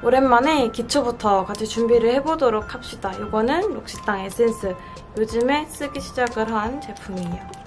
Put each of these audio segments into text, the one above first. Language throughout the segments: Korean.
오랜만에 기초부터 같이 준비를 해보도록 합시다. 이거는 록시땅 에센스. 요즘에 쓰기 시작을 한 제품이에요.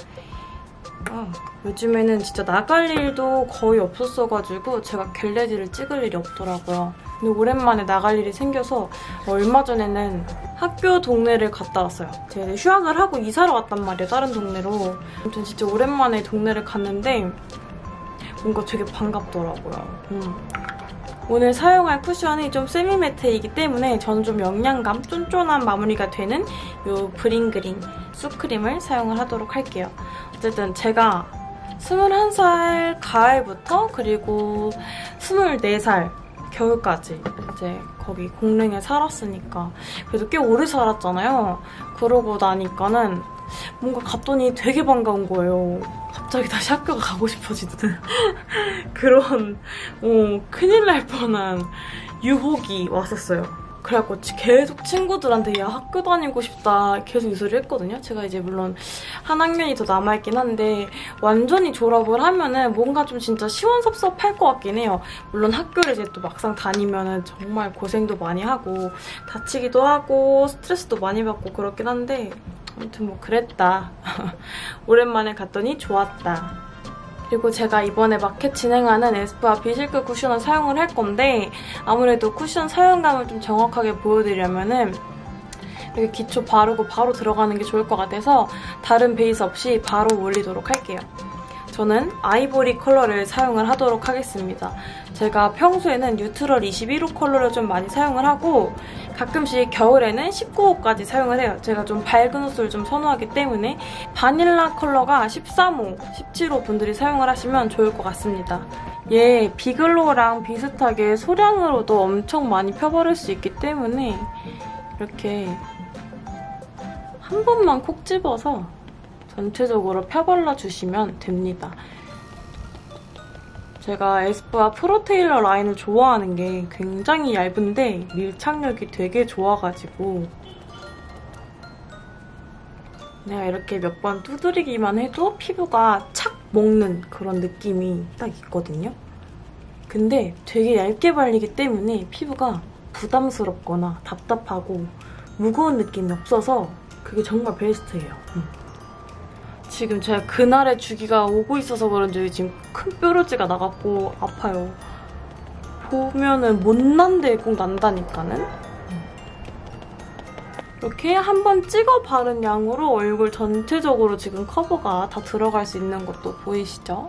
요즘에는 진짜 나갈 일도 거의 없었어가지고 제가 겟레디를 찍을 일이 없더라고요. 근데 오랜만에 나갈 일이 생겨서 얼마 전에는 학교 동네를 갔다 왔어요. 제가 휴학을 하고 이사를 왔단 말이에요, 다른 동네로. 아무튼 진짜 오랜만에 동네를 갔는데 뭔가 되게 반갑더라고요. 오늘 사용할 쿠션이 좀 세미매트이기 때문에 저는 좀 영양감, 쫀쫀한 마무리가 되는 이 브링그린 쑥크림을 사용을 하도록 할게요. 어쨌든 제가 21살 가을부터 그리고 24살 겨울까지 이제 거기 공릉에 살았으니까 그래도 꽤 오래 살았잖아요. 그러고 나니까는 뭔가 갔더니 되게 반가운 거예요. 갑자기 다시 학교가 가고 싶어지는 그런 큰일 날 뻔한 유혹이 왔었어요. 그래갖고 계속 친구들한테 야 학교 다니고 싶다 계속 이 소리를 했거든요. 제가 이제 물론 한 학년이 더 남아있긴 한데 완전히 졸업을 하면은 뭔가 좀 진짜 시원섭섭할 것 같긴 해요. 물론 학교를 이제 또 막상 다니면은 정말 고생도 많이 하고 다치기도 하고 스트레스도 많이 받고 그렇긴 한데 아무튼 뭐 그랬다. 오랜만에 갔더니 좋았다. 그리고 제가 이번에 마켓 진행하는 에스쁘아 비실크 쿠션을 사용을 할 건데 아무래도 쿠션 사용감을 좀 정확하게 보여드리려면은 이렇게 기초 바르고 바로 들어가는 게 좋을 것 같아서 다른 베이스 없이 바로 올리도록 할게요. 저는 아이보리 컬러를 사용을 하도록 하겠습니다. 제가 평소에는 뉴트럴 21호 컬러를 좀 많이 사용을 하고 가끔씩 겨울에는 19호까지 사용을 해요. 제가 좀 밝은 옷을 좀 선호하기 때문에 바닐라 컬러가 13호, 17호 분들이 사용을 하시면 좋을 것 같습니다. 얘 비글로우랑 비슷하게 소량으로도 엄청 많이 펴바를 수 있기 때문에 이렇게 한 번만 콕 집어서 전체적으로 펴발라주시면 됩니다. 제가 에스쁘아 프로테일러 라인을 좋아하는 게 굉장히 얇은데 밀착력이 되게 좋아가지고 내가 이렇게 몇 번 두드리기만 해도 피부가 착 먹는 그런 느낌이 딱 있거든요. 근데 되게 얇게 발리기 때문에 피부가 부담스럽거나 답답하고 무거운 느낌이 없어서 그게 정말 베스트예요. 지금 제가 그날의 주기가 오고 있어서 그런지 지금 큰 뾰루지가 나갖고 아파요. 보면은 못난 데 꼭 난다니까는? 이렇게 한번 찍어 바른 양으로 얼굴 전체적으로 지금 커버가 다 들어갈 수 있는 것도 보이시죠?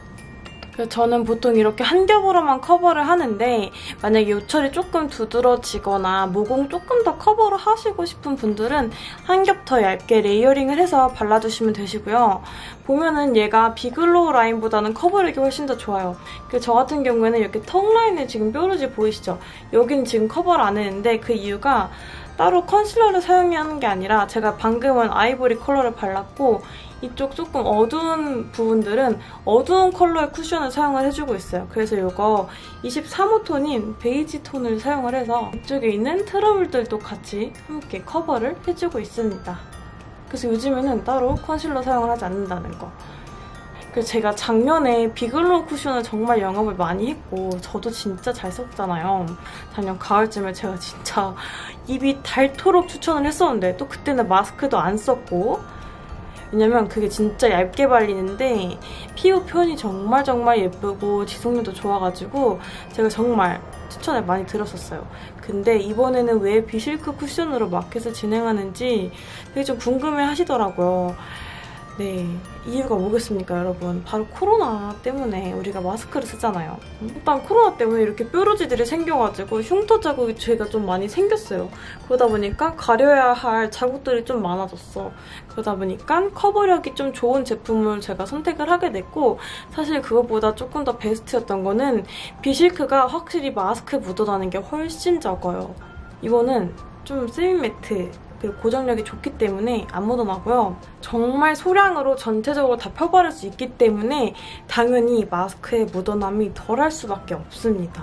그래서 저는 보통 이렇게 한 겹으로만 커버를 하는데 만약에 요철이 조금 두드러지거나 모공 조금 더 커버를 하시고 싶은 분들은 한 겹 더 얇게 레이어링을 해서 발라주시면 되시고요. 보면은 얘가 비글로우 라인보다는 커버력이 훨씬 더 좋아요. 그래서 저 같은 경우에는 이렇게 턱 라인에 지금 뾰루지 보이시죠? 여기는 지금 커버를 안 했는데 그 이유가 따로 컨실러를 사용하는 게 아니라 제가 방금은 아이보리 컬러를 발랐고 이쪽 조금 어두운 부분들은 어두운 컬러의 쿠션을 사용을 해주고 있어요. 그래서 이거 23호 톤인 베이지 톤을 사용을 해서 이쪽에 있는 트러블들도 같이 함께 커버를 해주고 있습니다. 그래서 요즘에는 따로 컨실러 사용을 하지 않는다는 거. 그래서 제가 작년에 비글로우 쿠션을 정말 영업을 많이 했고 저도 진짜 잘 썼잖아요. 작년 가을쯤에 제가 진짜 입이 닳도록 추천을 했었는데 또 그때는 마스크도 안 썼고 왜냐면 그게 진짜 얇게 발리는데 피부 표현이 정말 예쁘고 지속력도 좋아가지고 제가 정말 추천을 많이 드렸었어요. 근데 이번에는 왜 비실크 쿠션으로 마켓을 진행하는지 되게 좀 궁금해 하시더라고요. 네, 이유가 뭐겠습니까, 여러분? 바로 코로나 때문에 우리가 마스크를 쓰잖아요. 일단 코로나 때문에 이렇게 뾰루지들이 생겨가지고 흉터 자국이 제가 좀 많이 생겼어요. 그러다 보니까 가려야 할 자국들이 좀 많아졌어. 그러다 보니까 커버력이 좀 좋은 제품을 제가 선택을 하게 됐고 사실 그것보다 조금 더 베스트였던 거는 비실크가 확실히 마스크에 묻어나는 게 훨씬 적어요. 이거는 좀 세미매트 그리고 고정력이 좋기 때문에 안 묻어나고요. 정말 소량으로 전체적으로 다 펴바를 수 있기 때문에 당연히 마스크에 묻어남이 덜할 수밖에 없습니다.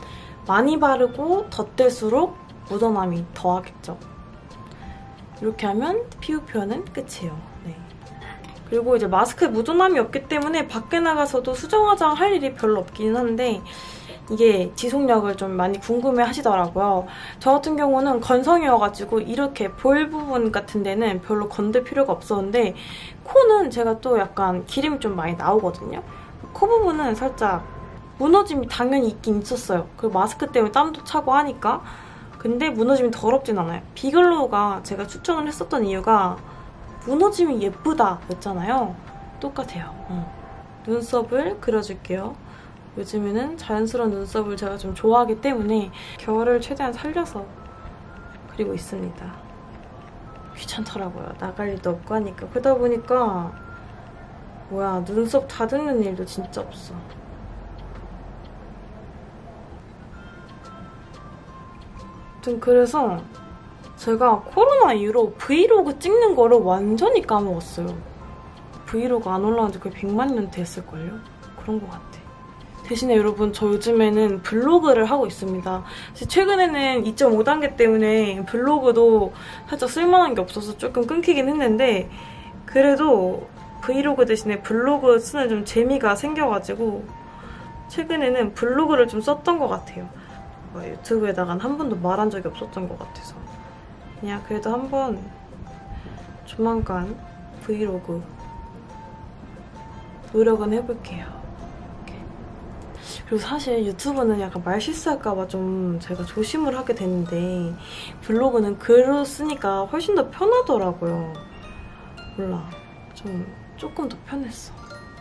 많이 바르고 덧댈수록 묻어남이 더하겠죠. 이렇게 하면 피부 표현은 끝이에요. 네. 그리고 이제 마스크에 묻어남이 없기 때문에 밖에 나가서도 수정 화장 할 일이 별로 없긴 한데 이게 지속력을 좀 많이 궁금해 하시더라고요. 저 같은 경우는 건성이어가지고 이렇게 볼 부분 같은 데는 별로 건들 필요가 없었는데 코는 제가 또 약간 기름이 좀 많이 나오거든요. 코 부분은 살짝 무너짐이 당연히 있긴 있었어요. 그리고 마스크 때문에 땀도 차고 하니까. 근데 무너짐이 더럽진 않아요. 비글로우가 제가 추천을 했었던 이유가 무너짐이 예쁘다 였잖아요. 똑같아요. 눈썹을 그려줄게요. 요즘에는 자연스러운 눈썹을 제가 좀 좋아하기 때문에 결을 최대한 살려서 그리고 있습니다. 귀찮더라고요. 나갈 일도 없고 하니까. 그러다 보니까 뭐야, 눈썹 다듬는 일도 진짜 없어. 아무튼 그래서 제가 코로나 이후로 브이로그 찍는 거를 완전히 까먹었어요. 브이로그 안 올라온 지 거의 100만 년 됐을걸요? 그런 것 같아. 대신에 여러분, 저 요즘에는 블로그를 하고 있습니다. 최근에는 2.5단계 때문에 블로그도 살짝 쓸만한 게 없어서 조금 끊기긴 했는데 그래도 브이로그 대신에 블로그 쓰는 좀 재미가 생겨가지고 최근에는 블로그를 좀 썼던 것 같아요. 유튜브에다가는 한 번도 말한 적이 없었던 것 같아서 그냥 그래도 한번 조만간 브이로그 노력은 해볼게요. 그리고 사실 유튜브는 약간 말 실수할까봐 좀 제가 조심을 하게 되는데 블로그는 글로 쓰니까 훨씬 더 편하더라고요. 몰라, 조금 더 편했어.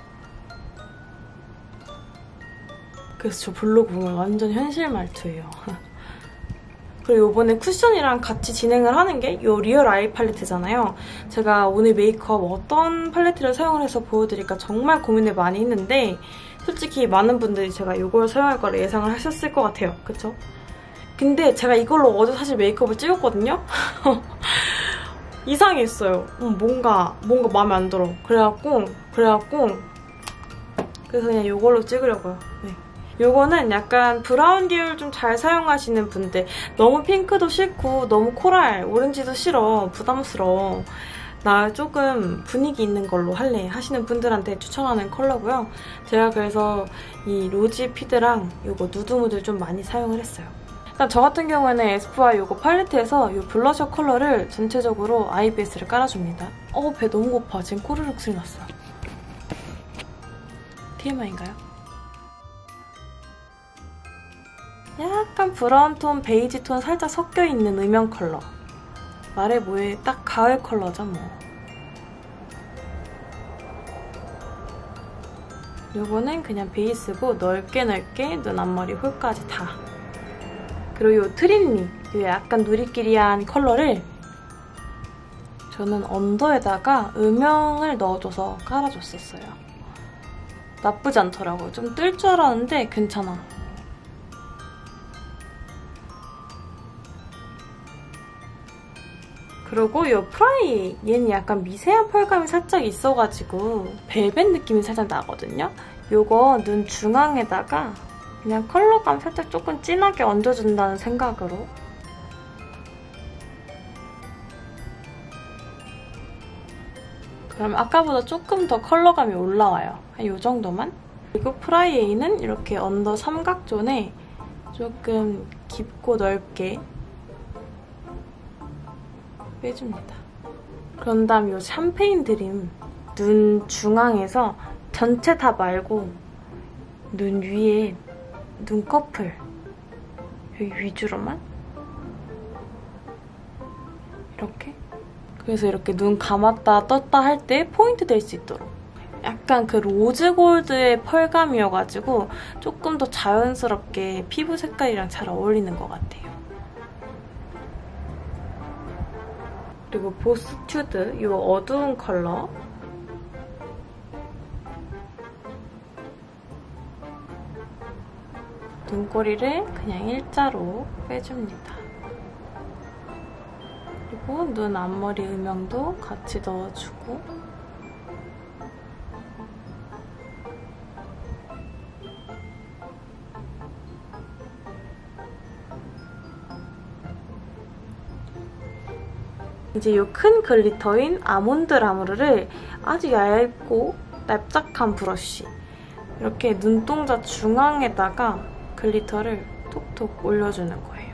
그래서 저 블로그 보면 완전 현실 말투예요. 그리고 이번에 쿠션이랑 같이 진행을 하는 게 이 리얼 아이 팔레트잖아요. 제가 오늘 메이크업 어떤 팔레트를 사용을 해서 보여드릴까 정말 고민을 많이 했는데 솔직히 많은 분들이 제가 이걸 사용할 거를 예상을 하셨을 것 같아요. 그쵸? 근데 제가 이걸로 어제 사실 메이크업을 찍었거든요? 이상했어요. 뭔가 마음에 안 들어. 그래서 그냥 이걸로 찍으려고요. 네. 요거는 약간 브라운 계열 좀 잘 사용하시는 분들, 너무 핑크도 싫고 너무 코랄, 오렌지도 싫어, 부담스러워, 나 조금 분위기 있는 걸로 할래 하시는 분들한테 추천하는 컬러고요. 제가 그래서 이 로지 피드랑 요거 누드무드를 좀 많이 사용을 했어요. 일단 저 같은 경우에는 에스쁘아 요거 팔레트에서 요 블러셔 컬러를 전체적으로 아이베이스를 깔아줍니다. 배 너무 고파. 지금 꼬르륵 소리 났어. TMI인가요? 약간 브라운톤, 베이지톤 살짝 섞여있는 음영 컬러. 말해 뭐해, 딱 가을 컬러죠 뭐. 요거는 그냥 베이스고 넓게 눈 앞머리 홀까지 다. 그리고 요 트린리, 요 약간 누리끼리한 컬러를 저는 언더에다가 음영을 넣어줘서 깔아줬었어요. 나쁘지 않더라고요. 좀 뜰 줄 알았는데 괜찮아. 그리고 이 프라이, 얘는 약간 미세한 펄감이 살짝 있어가지고 벨벳 느낌이 살짝 나거든요? 요거 눈 중앙에다가 그냥 컬러감 살짝 조금 진하게 얹어준다는 생각으로. 그럼 아까보다 조금 더 컬러감이 올라와요. 한 요 정도만. 그리고 프라이에이는 이렇게 언더 삼각존에 조금 깊고 넓게 빼줍니다. 그런 다음 이 샴페인 드림 눈 중앙에서 전체 다 말고 눈 위에 눈꺼풀 여기 위주로만 이렇게. 그래서 이렇게 눈 감았다 떴다 할 때 포인트 될 수 있도록 약간 그 로즈 골드의 펄감이어가지고 조금 더 자연스럽게 피부 색깔이랑 잘 어울리는 것 같아요. 그리고 보스 튜드 이 어두운 컬러 눈꼬리를 그냥 일자로 빼줍니다. 그리고 눈 앞머리 음영도 같이 넣어주고 이제 이 큰 글리터인 아몬드 라무르를 아주 얇고 납작한 브러쉬 이렇게 눈동자 중앙에다가 글리터를 톡톡 올려주는 거예요.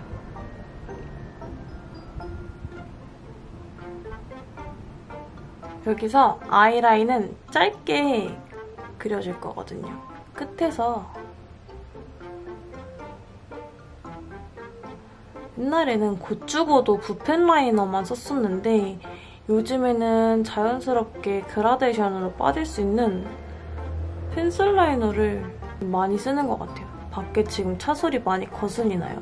여기서 아이라인은 짧게 그려줄 거거든요. 끝에서 옛날에는 고추고도 붓펜 라이너만 썼었는데 요즘에는 자연스럽게 그라데이션으로 빠질 수 있는 펜슬 라이너를 많이 쓰는 것 같아요. 밖에 지금 차 소리 많이 거슬리 나요.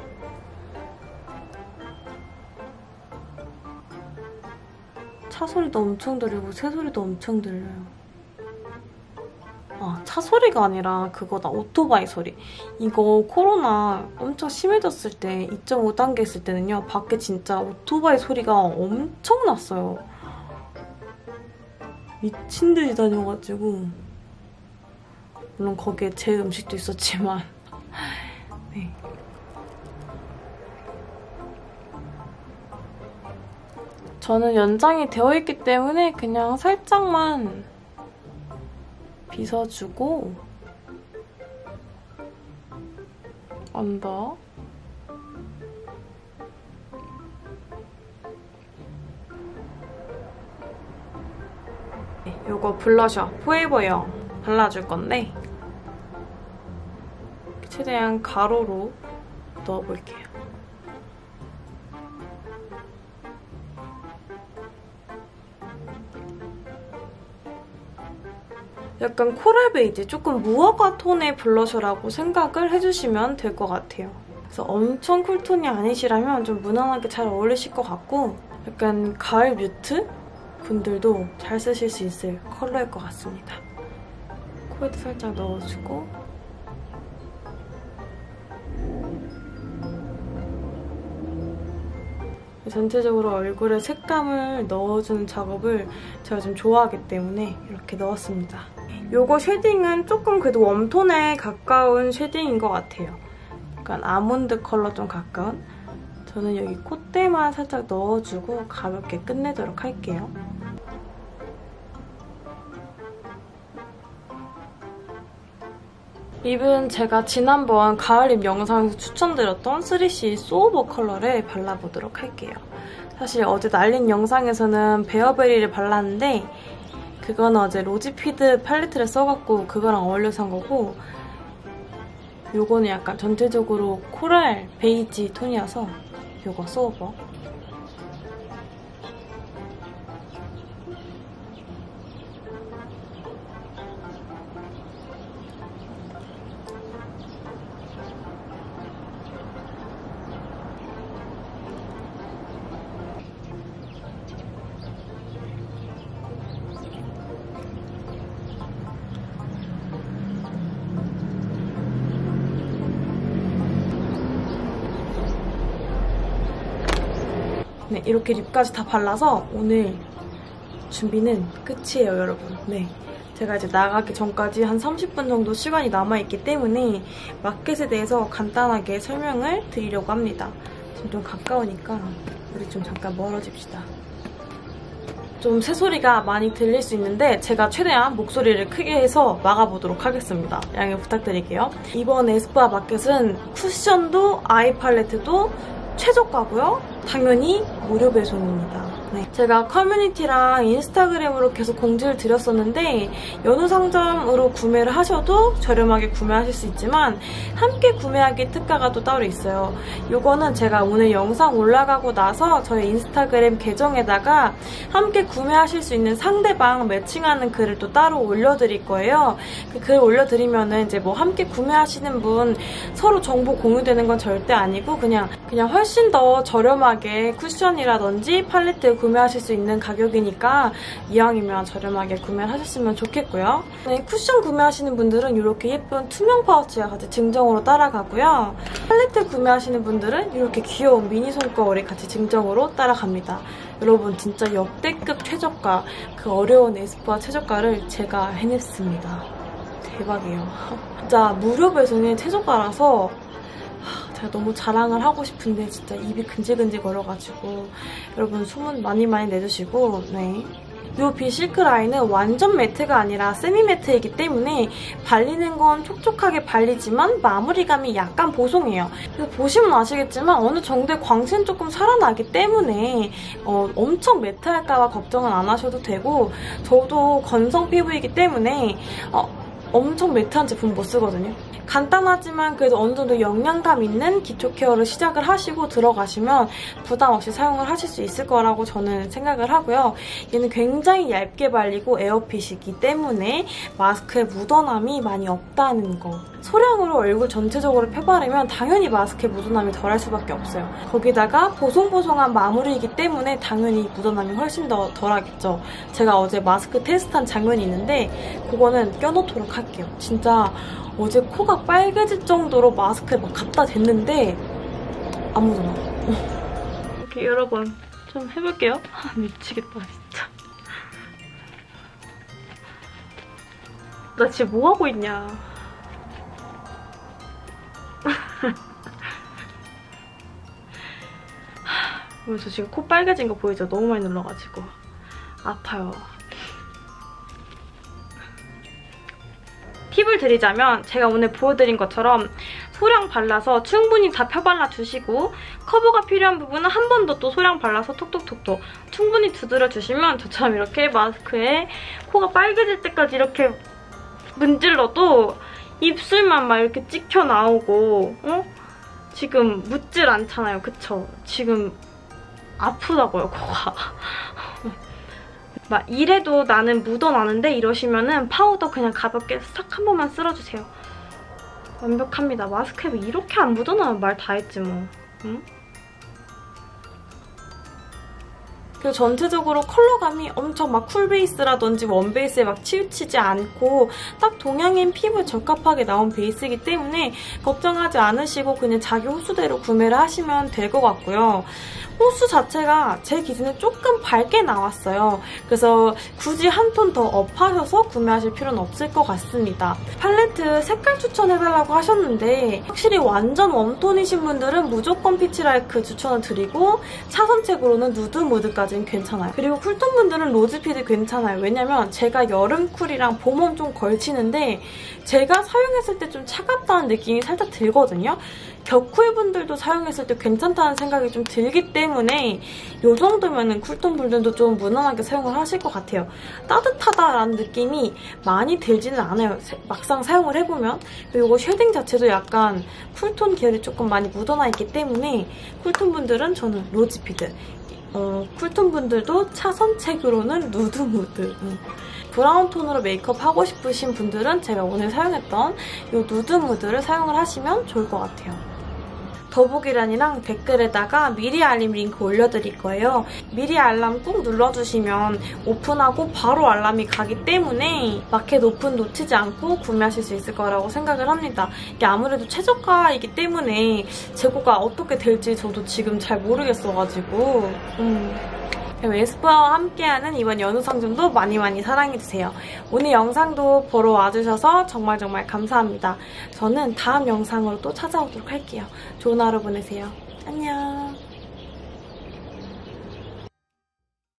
차 소리도 엄청 들리고 새 소리도 엄청 들려요. 아, 차 소리가 아니라 그거다. 오토바이 소리. 이거 코로나 엄청 심해졌을 때 2.5단계 했을 때는요. 밖에 진짜 오토바이 소리가 엄청 났어요. 미친 듯이 다녀가지고 물론 거기에 제 음식도 있었지만 네. 저는 연장이 되어 있기 때문에 그냥 살짝만 빗어주고 언더 요거 블러셔 포에버영 발라줄 건데 최대한 가로로 넣어볼게요. 약간 코랄 베이지, 조금 무화과 톤의 블러셔라고 생각을 해주시면 될 것 같아요. 그래서 엄청 쿨톤이 아니시라면 좀 무난하게 잘 어울리실 것 같고 약간 가을 뮤트 분들도 잘 쓰실 수 있을 컬러일 것 같습니다. 코에도 살짝 넣어주고 전체적으로 얼굴에 색감을 넣어주는 작업을 제가 좀 좋아하기 때문에 이렇게 넣었습니다. 요거 쉐딩은 조금 그래도 웜톤에 가까운 쉐딩인 것 같아요. 약간 아몬드 컬러 좀 가까운? 저는 여기 콧대만 살짝 넣어주고 가볍게 끝내도록 할게요. 립은 제가 지난번 가을립 영상에서 추천드렸던 3CE 소오버 컬러를 발라보도록 할게요. 사실 어제 날린 영상에서는 베어베리를 발랐는데 그건 어제 로지피드 팔레트를 써갖고 그거랑 어울려서 한 거고 요거는 약간 전체적으로 코랄 베이지 톤이어서 요거 소오버. 네, 이렇게 립까지 다 발라서 오늘 준비는 끝이에요, 여러분. 네, 제가 이제 나가기 전까지 한 30분 정도 시간이 남아있기 때문에 마켓에 대해서 간단하게 설명을 드리려고 합니다. 지금 좀 가까우니까 우리 좀 잠깐 멀어집시다. 좀 새소리가 많이 들릴 수 있는데 제가 최대한 목소리를 크게 해서 막아보도록 하겠습니다. 양해 부탁드릴게요. 이번 에스쁘아 마켓은 쿠션도 아이 팔레트도 최저가고요. 당연히 무료 배송입니다. 네. 제가 커뮤니티랑 인스타그램으로 계속 공지를 드렸었는데 연우 상점으로 구매를 하셔도 저렴하게 구매하실 수 있지만 함께 구매하기 특가가 또 따로 있어요. 이거는 제가 오늘 영상 올라가고 나서 저희 인스타그램 계정에다가 함께 구매하실 수 있는 상대방 매칭하는 글을 또 따로 올려드릴 거예요. 그 글 올려드리면은 이제 뭐 함께 구매하시는 분 서로 정보 공유되는 건 절대 아니고 그냥 훨씬 더 저렴하게 쿠션이라든지 팔레트 구매하실 수 있는 가격이니까 이왕이면 저렴하게 구매를 하셨으면 좋겠고요. 네, 쿠션 구매하시는 분들은 이렇게 예쁜 투명 파우치와 같이 증정으로 따라가고요. 팔레트 구매하시는 분들은 이렇게 귀여운 미니 손거울이 같이 증정으로 따라갑니다. 여러분 진짜 역대급 최저가, 그 어려운 에스쁘아 최저가를 제가 해냈습니다. 대박이에요. 진짜 무료 배송의 최저가라서 제가 너무 자랑을 하고 싶은데 진짜 입이 근질근질 걸어가지고 여러분 소문 많이 내주시고 네. 이 비실크 라인은 완전 매트가 아니라 세미 매트이기 때문에 발리는 건 촉촉하게 발리지만 마무리감이 약간 보송해요. 그래서 보시면 아시겠지만 어느 정도의 광채는 조금 살아나기 때문에 엄청 매트할까봐 걱정은 안 하셔도 되고, 저도 건성 피부이기 때문에 엄청 매트한 제품 못 쓰거든요. 간단하지만 그래도 어느 정도 영양감 있는 기초 케어를 시작을 하시고 들어가시면 부담 없이 사용을 하실 수 있을 거라고 저는 생각을 하고요. 얘는 굉장히 얇게 발리고 에어핏이기 때문에 마스크에 묻어남이 많이 없다는 거. 소량으로 얼굴 전체적으로 펴바르면 당연히 마스크에 묻어남이 덜할 수밖에 없어요. 거기다가 보송보송한 마무리이기 때문에 당연히 묻어남이 훨씬 더 덜하겠죠. 제가 어제 마스크 테스트한 장면이 있는데 그거는 껴놓도록 할게요. 진짜 어제 코가 빨개질 정도로 마스크에 막 갖다 댔는데 안 묻어나. 이렇게 여러분 좀 해볼게요. 미치겠다 진짜. 나 지금 뭐하고 있냐. 저 지금 코 빨개진 거 보이죠? 너무 많이 눌러가지고 아파요. 팁을 드리자면 제가 오늘 보여드린 것처럼 소량 발라서 충분히 다 펴발라주시고 커버가 필요한 부분은 한 번 더 또 소량 발라서 톡톡톡톡 충분히 두드려주시면 저처럼 이렇게 마스크에 코가 빨개질 때까지 이렇게 문질러도 입술만 막 이렇게 찍혀 나오고 지금 묻질 않잖아요. 그쵸? 지금 아프다고요, 코가. 막 이래도 나는 묻어나는데 이러시면은 파우더 그냥 가볍게 싹 한 번만 쓸어주세요. 완벽합니다. 마스크에 이렇게 안 묻어나면 말 다 했지 뭐. 응? 그리고 전체적으로 컬러감이 엄청 막 쿨베이스라든지 원베이스에 막 치우치지 않고 딱 동양인 피부에 적합하게 나온 베이스이기 때문에 걱정하지 않으시고 그냥 자기 호수대로 구매를 하시면 될 것 같고요. 호수 자체가 제 기준에 조금 밝게 나왔어요. 그래서 굳이 한 톤 더 업하셔서 구매하실 필요는 없을 것 같습니다. 팔레트 색깔 추천해달라고 하셨는데 확실히 완전 웜톤이신 분들은 무조건 피치라이크 추천을 드리고 차선책으로는 누드무드까지는 괜찮아요. 그리고 쿨톤 분들은 로즈피드 괜찮아요. 왜냐면 제가 여름 쿨이랑 봄웜 좀 걸치는데 제가 사용했을 때 좀 차갑다는 느낌이 살짝 들거든요. 격쿨 분들도 사용했을 때 괜찮다는 생각이 좀 들기 때문에 이 정도면은 쿨톤 분들도 좀 무난하게 사용을 하실 것 같아요. 따뜻하다라는 느낌이 많이 들지는 않아요. 막상 사용을 해보면. 그리고 쉐딩 자체도 약간 쿨톤 계열이 조금 많이 묻어나 있기 때문에 쿨톤 분들은 저는 로즈피드, 쿨톤 분들도 차선책으로는 누드무드. 브라운 톤으로 메이크업 하고 싶으신 분들은 제가 오늘 사용했던 이 누드무드를 사용을 하시면 좋을 것 같아요. 더보기란이랑 댓글에다가 미리 알림 링크 올려드릴 거예요. 미리 알람 꾹 눌러주시면 오픈하고 바로 알람이 가기 때문에 마켓 오픈 놓치지 않고 구매하실 수 있을 거라고 생각을 합니다. 이게 아무래도 최저가이기 때문에 재고가 어떻게 될지 저도 지금 잘 모르겠어가지고 에스쁘아와 함께하는 이번 연휴 상점도 많이 사랑해주세요. 오늘 영상도 보러 와주셔서 정말 감사합니다. 저는 다음 영상으로 또 찾아오도록 할게요. 좋은 하루 보내세요. 안녕.